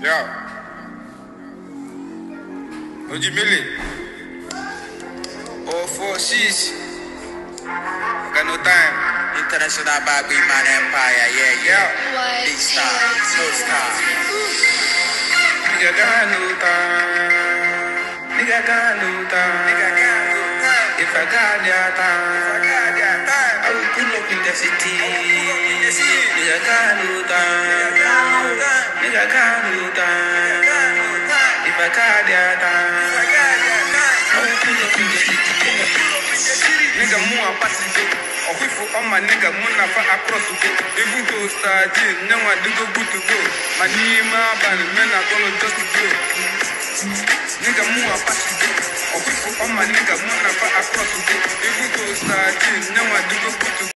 Yeah. Ojimele. Oh, 4-6. Got no time. International Bagby Man Empire, yeah. Big star, no star. Nigga got no time. Nigga got no time. If I got their time, I will pull up in the city. Nigga got no time. Nigga got no time. If I got their time, I will pull up in the city. Nigga more party go. Or if on my nigga muna fa across to go. Even to start in, no one do go good to go. My nima ban men are gonna just to go. Nigga more party go. Or if on my nigga muna fa across to go. Even to start in, no one do go good to go.